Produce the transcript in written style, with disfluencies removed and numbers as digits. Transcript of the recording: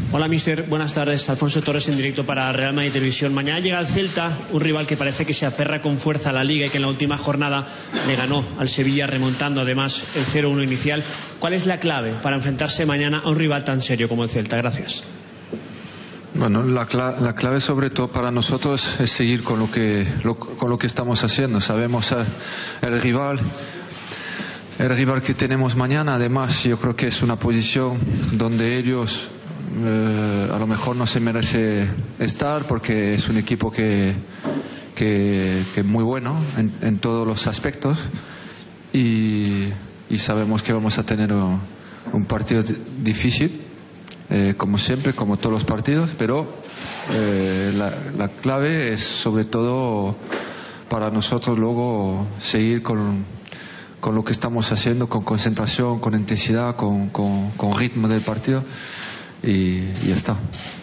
Hola, mister. Buenas tardes. Alfonso Torres en directo para Real Madrid Televisión. Mañana llega el Celta, un rival que parece que se aferra con fuerza a la Liga y que en la última jornada le ganó al Sevilla, remontando además el 0-1 inicial. ¿Cuál es la clave para enfrentarse mañana a un rival tan serio como el Celta? Gracias. Bueno, la clave sobre todo para nosotros es seguir con lo que estamos haciendo. Sabemos el rival que tenemos mañana. Además, yo creo que es una posición donde ellos a lo mejor no se merece estar, porque es un equipo que es muy bueno en todos los aspectos, y sabemos que vamos a tener un partido difícil, como siempre, como todos los partidos, pero la clave es sobre todo para nosotros luego seguir con lo que estamos haciendo, con concentración, con intensidad, con ritmo del partido, y ya está.